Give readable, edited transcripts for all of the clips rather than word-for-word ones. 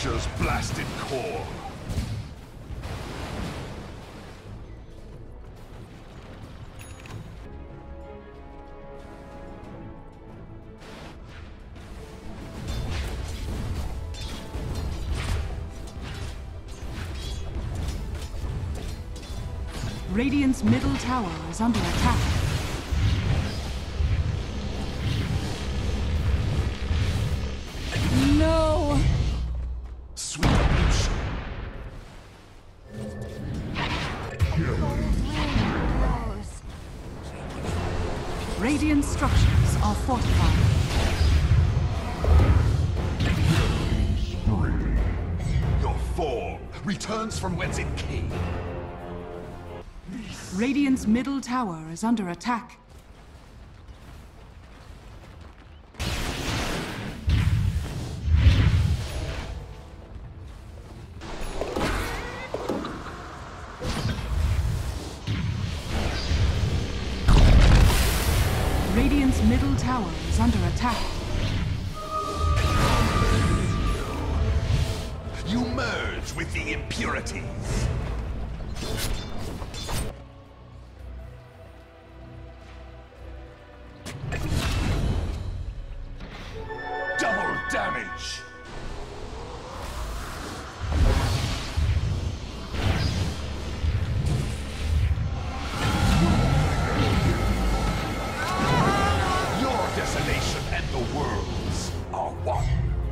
Nature's blasted core. Radiant's middle tower is under attack. No! Sweet illusion. Radiant structures are fortified. Your form returns from whence it came. Radiant's middle tower is under attack. Radiant's middle tower is under attack. You merge with the impurities. Double damage. Your desolation and the world's are one.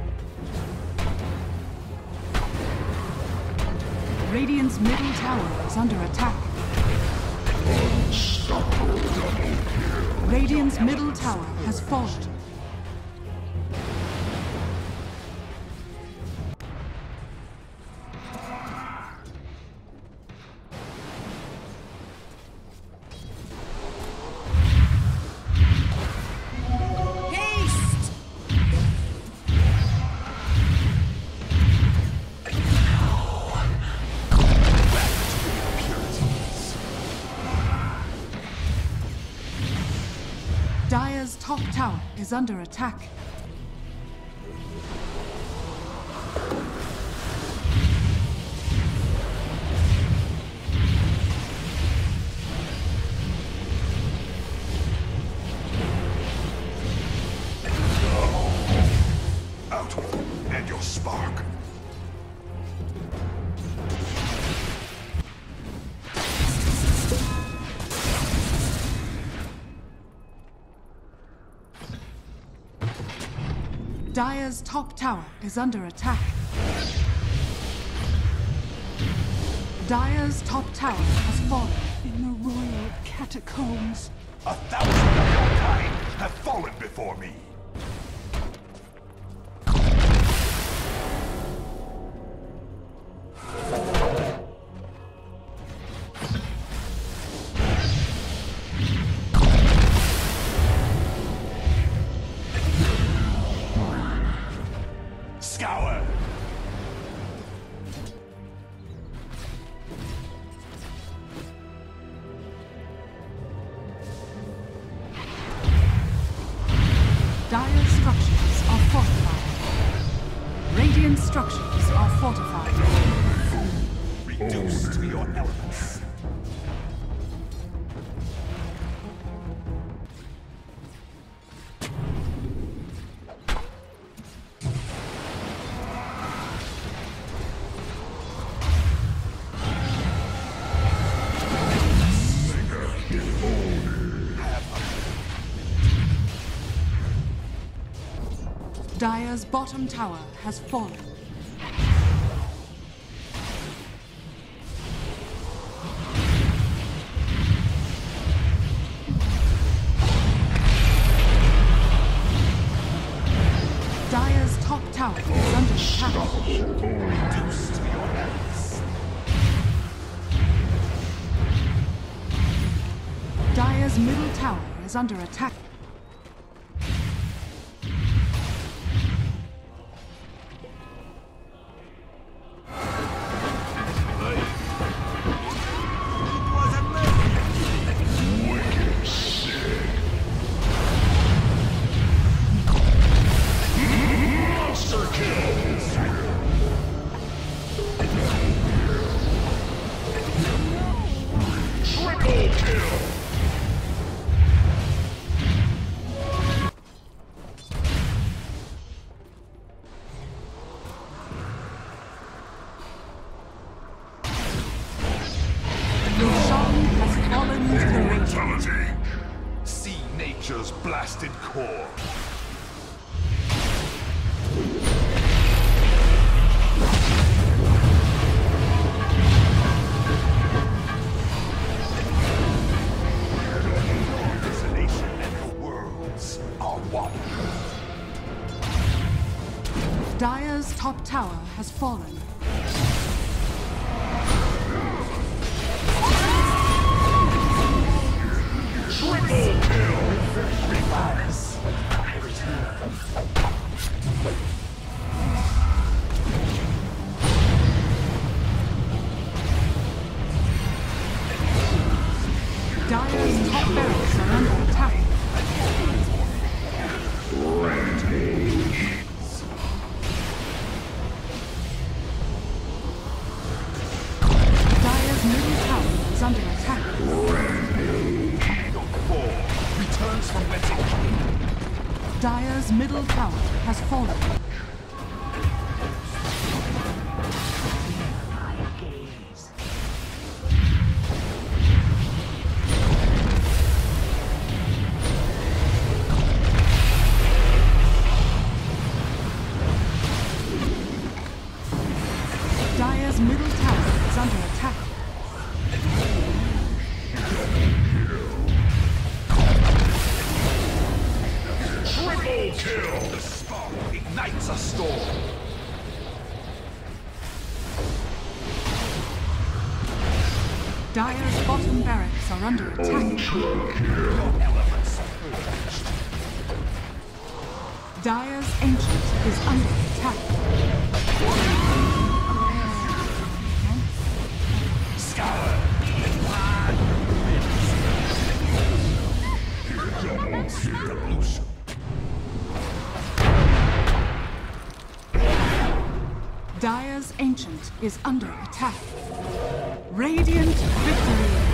Radiant's middle tower is under attack. Radiant's middle tower has fallen. Dire's top tower is under attack. Out with you and your spark. Dire's top tower is under attack. Dire's top tower has fallen. In the royal catacombs. 1,000 of your kind have fallen before me. Scour! Dire structures are fortified. Radiant structures are fortified. Reduced to your elements. Dire's bottom tower has fallen. Dire's top tower is under attack. Reduced to your elements. Dire's middle tower is under attack. twisted core. Desolation and the worlds are one. Dire's top tower has fallen. Dire's top barracks are under attack. Dire's middle tower is under attack. Your core returns from whence it came. Dire's middle tower has fallen. Dire's middle tower is under attack. Triple kill! The spark ignites a storm. Dire's bottom barracks are under attack. Your elements purged. Dire's ancient is under attack. Scour! Evolution. Dire's ancient is under attack. Radiant victory!